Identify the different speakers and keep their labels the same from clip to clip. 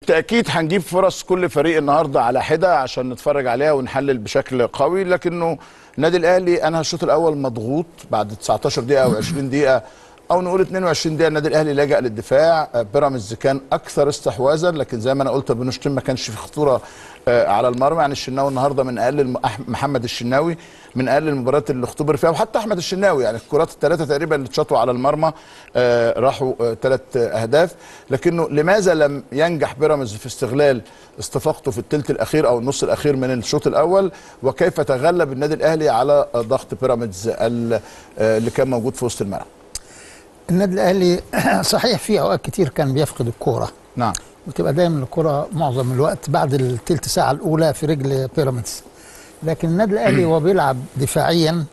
Speaker 1: بالتأكيد هنجيب فرص كل فريق النهارده على حدة عشان نتفرج عليها ونحلل بشكل قوي، لكنه النادي الأهلي أنهى الشوط الأول مضغوط بعد 19 دقيقة أو 20 دقيقة أو نقول 22 دقيقة. النادي الأهلي لجأ للدفاع. بيراميدز كان أكثر استحواذا، لكن زي ما أنا قلت بنشتم ما كانش في خطورة على المرمى. يعني الشناوي النهارده من أقل محمد الشناوي من أقل المباريات اللي اختبر فيها، وحتى أحمد الشناوي يعني الكرات الثلاثة تقريبا اللي اتشاطوا على المرمى راحوا 3 أهداف. لكنه لماذا لم ينجح بيراميدز في استغلال استفاقته في الثلث الأخير أو النص الأخير من الشوط الأول، وكيف تغلب النادي الأهلي على ضغط بيراميدز اللي كان موجود في وسط الملعب؟
Speaker 2: النادي الاهلي صحيح في اوقات كتير كان بيفقد الكوره،
Speaker 1: نعم،
Speaker 2: وتبقى دايما الكوره معظم الوقت بعد الثلث ساعه الاولى في رجل بيراميدز، لكن النادي الاهلي وهو بيلعب دفاعيا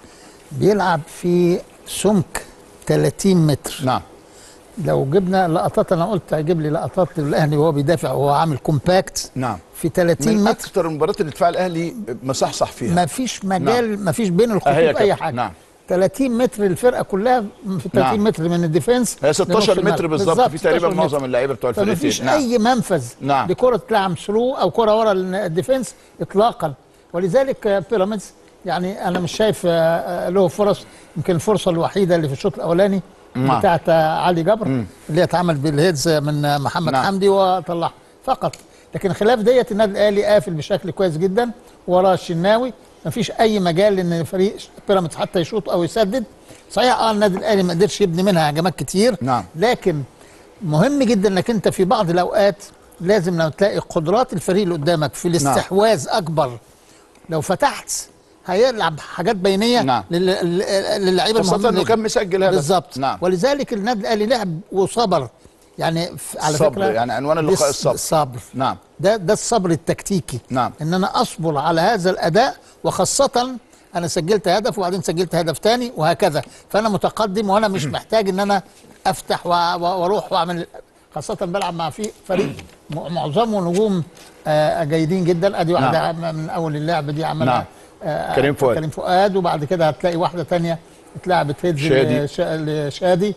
Speaker 2: بيلعب في سمك 30 متر.
Speaker 1: نعم،
Speaker 2: لو جبنا لقطات، انا قلت هجيب لي لقطات الاهلي وهو بيدافع وهو عامل كومباكت.
Speaker 1: نعم،
Speaker 2: في 30
Speaker 1: من
Speaker 2: متر
Speaker 1: اكثر المباريات اللي دفاع الاهلي مصحصح فيها،
Speaker 2: ما فيش مجال. نعم. ما فيش بين الخطوط اي حاجه.
Speaker 1: نعم.
Speaker 2: 30 متر الفرقه كلها في 30
Speaker 1: نعم.
Speaker 2: متر من الديفنس،
Speaker 1: هي 16 متر بالظبط في تقريبا معظم اللعيبه بتوع الفرقتين.
Speaker 2: فمفيش اي منفذ لكره تلعب ثرو او كره ورا الديفنس اطلاقا. ولذلك بيراميدز يعني انا مش شايف له فرص. يمكن الفرصه الوحيده اللي في الشوط الاولاني بتاعت علي جبر اللي اتعمل بالهيدز من محمد حمدي وطلعها فقط. لكن خلاف ديت النادي الاهلي قافل بشكل كويس جدا ورا الشناوي، مفيش اي مجال ان فريق بيراميدز حتى يشوط او يسدد. صحيح النادي الاهلي ما قدرش يبني منها هجمات كتير.
Speaker 1: نعم.
Speaker 2: لكن مهم جدا انك انت في بعض الاوقات لازم لو تلاقي قدرات الفريق اللي قدامك في الاستحواذ اكبر، لو فتحت هيلعب حاجات بينيه.
Speaker 1: نعم.
Speaker 2: للعيبه المهمين،
Speaker 1: خاصه انه كان مسجل هدف
Speaker 2: بالظبط.
Speaker 1: نعم.
Speaker 2: ولذلك النادي الاهلي لعب وصبر، يعني على فكره
Speaker 1: يعني عنوان اللقاء
Speaker 2: الصبر.
Speaker 1: نعم،
Speaker 2: ده الصبر التكتيكي.
Speaker 1: نعم.
Speaker 2: ان انا اصبر على هذا الاداء، وخاصه انا سجلت هدف وبعدين سجلت هدف تاني وهكذا، فانا متقدم وانا مش محتاج ان انا افتح واروح واعمل، خاصه بلعب مع فريق معظمه نجوم جيدين جدا. ادي واحده من اول اللعب دي عملها
Speaker 1: كريم
Speaker 2: فؤاد، وبعد كده هتلاقي واحده تانية اتلعبت هيدز لشادي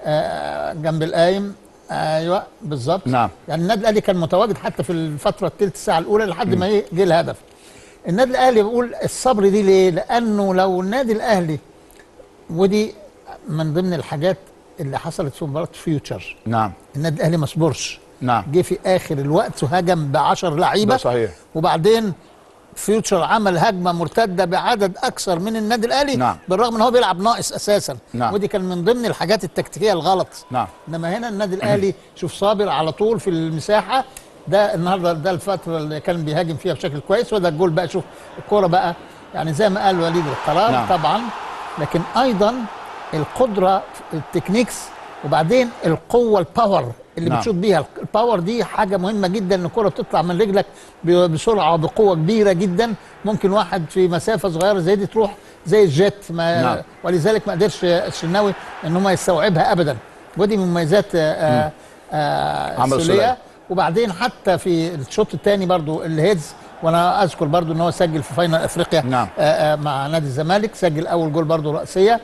Speaker 2: جنب القايم. ايوه بالظبط.
Speaker 1: نعم.
Speaker 2: يعني النادي الاهلي كان متواجد حتى في الفتره الثلث ساعه الاولى لحد ما جه الهدف. النادي الاهلي بقول الصبر دي ليه؟ لانه لو النادي الاهلي، ودي من ضمن الحاجات اللي حصلت في مباراه فيوتشر.
Speaker 1: نعم.
Speaker 2: النادي الاهلي ما صبرش.
Speaker 1: نعم.
Speaker 2: جه في اخر الوقت وهجم ب10 لعيبه.
Speaker 1: ده صحيح.
Speaker 2: وبعدين فيوتشر عمل هجمه مرتده بعدد اكثر من النادي الاهلي.
Speaker 1: نعم.
Speaker 2: بالرغم ان هو بيلعب ناقص اساسا.
Speaker 1: نعم.
Speaker 2: ودي كان من ضمن الحاجات التكتيكيه الغلط.
Speaker 1: نعم.
Speaker 2: انما هنا النادي الاهلي شوف صابر على طول في المساحه. ده النهارده ده الفتره اللي كان بيهاجم فيها بشكل كويس، وده الجول بقى. شوف الكوره بقى، يعني زي ما قال وليد القرار.
Speaker 1: نعم.
Speaker 2: طبعا، لكن ايضا القدره التكنيكس، وبعدين القوه الباور اللي
Speaker 1: نعم.
Speaker 2: بتشوط بيها. الباور دي حاجه مهمه جدا، ان الكره تطلع من رجلك بسرعه وبقوه كبيره جدا. ممكن واحد في مسافه صغيره زي دي تروح زي الجيت.
Speaker 1: نعم.
Speaker 2: ولذلك ما قدرش الشناوي ان هم يستوعبها ابدا. ودي من مميزات السوليه. وبعدين حتى في الشوط الثاني برضو الهيدز، وانا اذكر برضو ان هو سجل في فاينل افريقيا.
Speaker 1: نعم.
Speaker 2: مع نادي الزمالك، سجل اول جول برضو رأسية.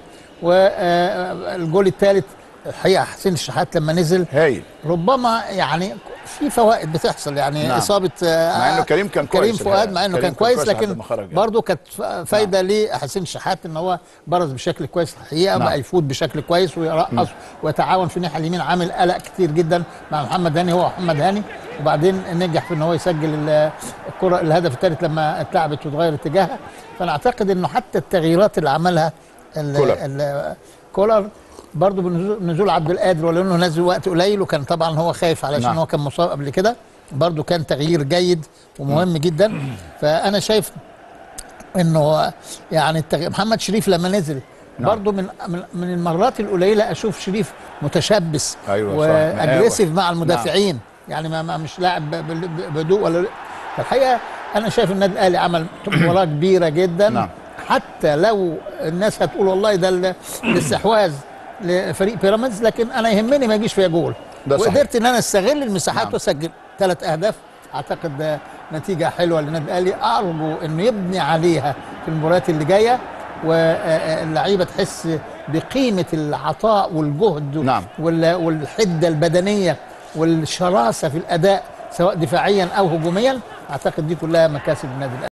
Speaker 2: والجول الثالث الحقيقه حسين الشحات لما نزل
Speaker 1: هايل،
Speaker 2: ربما يعني في فوائد بتحصل، يعني
Speaker 1: نعم.
Speaker 2: اصابه
Speaker 1: مع انه كريم كان كويس،
Speaker 2: كريم فؤاد مع انه كان كويس، لكن برضه كانت فايده
Speaker 1: نعم.
Speaker 2: لحسين الشحات ان هو برز بشكل كويس الحقيقه.
Speaker 1: نعم.
Speaker 2: بقى يفوت بشكل كويس ويرقص ويتعاون في الناحيه اليمين، عامل قلق كتير جدا مع محمد هاني. هو محمد هاني، وبعدين نجح في ان هو يسجل الكره الهدف الثالث لما اتلعبت وتغير اتجاهها. فانا اعتقد انه حتى التغييرات اللي عملها كولر برضه بنزول عبد القادر، ولو انه نزل وقت قليل وكان طبعا هو خايف علشان
Speaker 1: نعم.
Speaker 2: هو كان مصاب قبل كده، برضه كان تغيير جيد ومهم جدا. فانا شايف انه يعني محمد شريف لما نزل برضه من المرات القليله اشوف شريف متشبث.
Speaker 1: أيوة
Speaker 2: واجريسيف مع المدافعين.
Speaker 1: نعم.
Speaker 2: يعني مش لاعب بهدوء ولا. الحقيقه انا شايف النادي الاهلي عمل مباراه كبيره جدا.
Speaker 1: نعم.
Speaker 2: حتى لو الناس هتقول والله ده الاستحواذ لفريق بيراميدز، لكن انا يهمني ما يجيش فيها جول. وقدرت ان انا استغل المساحات. نعم. واسجل 3 اهداف. اعتقد ده نتيجه حلوه للنادي الاهلي، ارجو انه يبني عليها في المباريات اللي جايه، واللعيبه تحس بقيمه العطاء والجهد.
Speaker 1: نعم.
Speaker 2: والحده البدنيه والشراسه في الاداء سواء دفاعيا او هجوميا. اعتقد دي كلها مكاسب النادي الاهلي.